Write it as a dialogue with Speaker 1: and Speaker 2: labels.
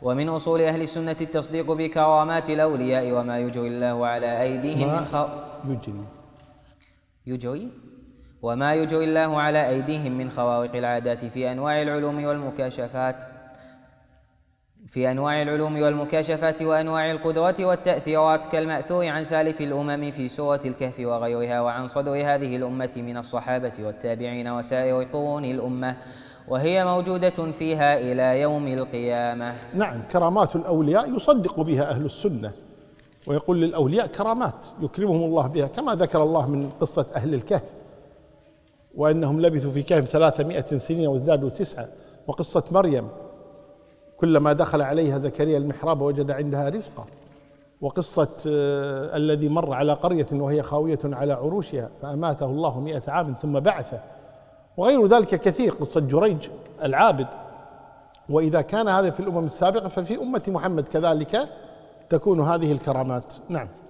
Speaker 1: ومن أصول أهل السنة التصديق بكرامات الأولياء وما يجري الله على أيديهم من خوارق العادات في أنواع العلوم والمكاشفات وأنواع القدرات والتأثيرات، كالمأثور عن سالف الأمم في سورة الكهف وغيرها، وعن صدر هذه الأمة من الصحابة والتابعين وسائر قرون الأمة، وهي موجودة فيها إلى يوم القيامة.
Speaker 2: نعم، كرامات الأولياء يصدق بها أهل السنة، ويقول للأولياء كرامات يكرمهم الله بها، كما ذكر الله من قصة أهل الكهف وأنهم لبثوا في كهف 300 سنين وازدادوا 9، وقصة مريم كلما دخل عليها زكريا المحراب وجد عندها رزقا، وقصة الذي مر على قرية وهي خاوية على عروشها فأماته الله 100 عام ثم بعثه، وغير ذلك كثير، قصة جريج العابد. وإذا كان هذا في الأمم السابقة ففي أمة محمد كذلك تكون هذه الكرامات. نعم.